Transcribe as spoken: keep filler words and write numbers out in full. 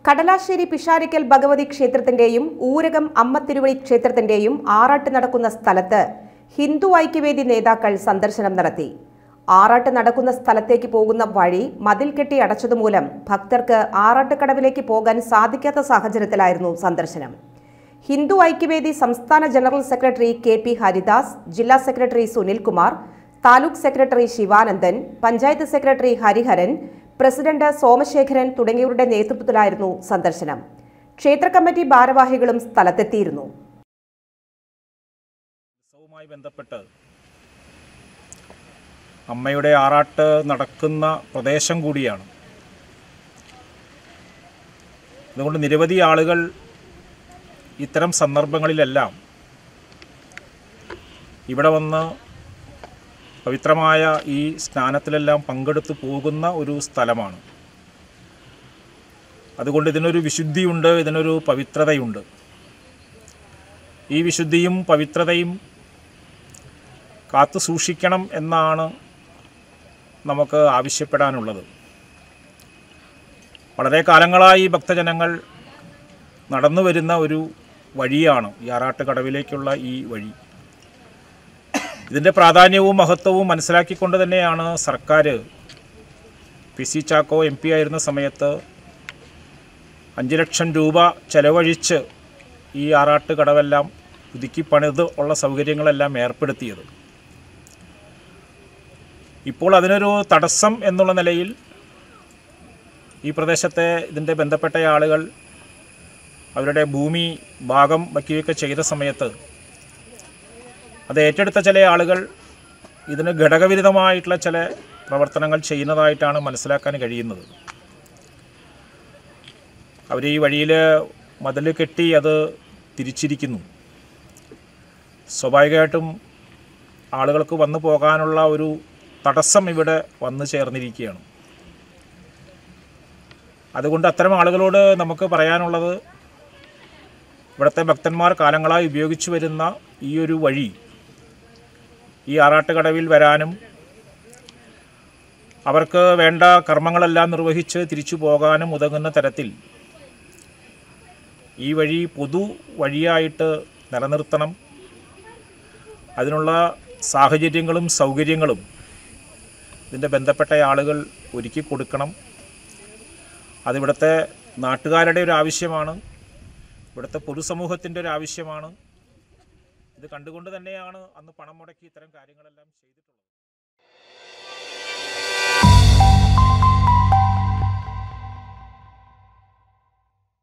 കടലാശ്ശേരി പിഷാരിക്കൽ ഭഗവതി ക്ഷേത്രത്തിന്റെയും ഊരകം അമ്മ തിരുവഴി ക്ഷേത്രത്തിന്റെയും ആറാട്ട് നടക്കുന്ന സ്ഥലത്ത് ഹിന്ദു ഐക്യവേദി നേതാക്കൾ സന്ദർശനം നടത്തി. ആറാട്ട് നടക്കുന്ന സ്ഥലത്തേക്ക് പോകുന്ന വഴി മതിൽ കെട്ടി അടച്ചതുമൂലം ഭക്തർക്ക് ആറാട്ടുകടവിലേക്ക് പോകാൻ സാധിക്കാത്ത സാഹചര്യത്തിലായിരുന്നു സന്ദർശനം. ഹിന്ദു ഐക്യവേദി സംസ്ഥാന general secretary K P Haridas, ജില്ലാ secretary Sunilkumar, taluk secretary Sivanandan, panchayat secretary Hariharan, president Somasekharan തുടങ്ങിയവരുടെ നേതൃത്വത്തിലായിരുന്നു സന്ദർശനം. ക്ഷേത്ര കമ്മിറ്റി ഭാരവാഹികളും സ്ഥലത്തെത്തിയിരുന്നു. ഉത്സവവുമായി ബന്ധപ്പെട്ട് അമ്മയുടെ ആറാട്ട് നടക്കുന്ന പ്രദേശം കൂടിയാണ്. അതുകൊണ്ട് നിരവധി ആളുകൾ ഇത്തരം സന്ദർഭങ്ങളിലെല്ലാം ഇവിടെ വന്ന് പവിത്രമായ ഈ സ്നാനത്തിലെല്ലാം പങ്കെടുത്തു പോകുന്ന ഒരു സ്ഥലമാണ്. അതുകൊണ്ട് ഇതിനൊരു വിശുദ്ധിയുണ്ട്, ഇതിനൊരു പവിത്രതയുണ്ട്. ഈ വിശുദ്ധിയും പവിത്രതയും കാത്തു സൂക്ഷിക്കണം എന്നാണ് നമുക്ക് ആവശ്യപ്പെടാനുള്ളത്. വളരെ കാലങ്ങളായി ഭക്തജനങ്ങൾ നടന്നു വരുന്ന ഒരു വഴിയാണ് ഈ ആറാട്ടുകടവിലേക്കുള്ള ഈ വഴി. ഇതിൻ്റെ പ്രാധാന്യവും മഹത്വവും മനസ്സിലാക്കിക്കൊണ്ട് തന്നെയാണ് സർക്കാർ P C Chacko M P ആയിരുന്ന സമയത്ത് അഞ്ച് ലക്ഷം രൂപ ചെലവഴിച്ച് ഈ ആറാട്ടുകടവെല്ലാം പുതുക്കി പണിത് ഉള്ള സൗകര്യങ്ങളെല്ലാം ഏർപ്പെടുത്തിയത്. ഇപ്പോൾ അതിനൊരു തടസ്സം എന്നുള്ള നിലയിൽ ഈ പ്രദേശത്തെ ഇതിൻ്റെ ബന്ധപ്പെട്ട ആളുകൾ അവരുടെ ഭൂമി ഭാഗം വയ്ക്കുകയൊക്കെ ചെയ്ത സമയത്ത് അത് ഏറ്റെടുത്ത ചില ആളുകൾ ഇതിന് ഘടകവിരുദ്ധമായിട്ടുള്ള ചില പ്രവർത്തനങ്ങൾ ചെയ്യുന്നതായിട്ടാണ് മനസ്സിലാക്കാൻ കഴിയുന്നത്. അവർ ഈ വഴിയിൽ മതിൽ കെട്ടി അത് തിരിച്ചിരിക്കുന്നു. സ്വാഭാവികമായിട്ടും ആളുകൾക്ക് വന്നു പോകാനുള്ള ഒരു തടസ്സം ഇവിടെ വന്നു ചേർന്നിരിക്കുകയാണ്. അതുകൊണ്ട് അത്തരം ആളുകളോട് നമുക്ക് പറയാനുള്ളത്, ഇവിടുത്തെ ഭക്തന്മാർ കാലങ്ങളായി ഉപയോഗിച്ചു വരുന്ന ഈ ഒരു വഴി ഈ ആറാട്ടുകടവിൽ വരാനും അവർക്ക് വേണ്ട കർമ്മങ്ങളെല്ലാം നിർവഹിച്ച് തിരിച്ചു പോകാനും ഉതകുന്ന തരത്തിൽ ഈ വഴി പൊതു വഴിയായിട്ട് നിലനിർത്തണം. അതിനുള്ള സാഹചര്യങ്ങളും സൗകര്യങ്ങളും ഇതിൻ്റെ ബന്ധപ്പെട്ട ആളുകൾ ഒരുക്കി കൊടുക്കണം. അതിവിടുത്തെ നാട്ടുകാരുടെ ഒരു ആവശ്യമാണ്, ഇവിടുത്തെ പൊതുസമൂഹത്തിൻ്റെ ഒരു ആവശ്യമാണ്. ഇത് കണ്ടുകൊണ്ട് തന്നെയാണ് അന്ന് പണം മുടക്കി ഇത്തരം കാര്യങ്ങളെല്ലാം ചെയ്തിട്ടുള്ളത്.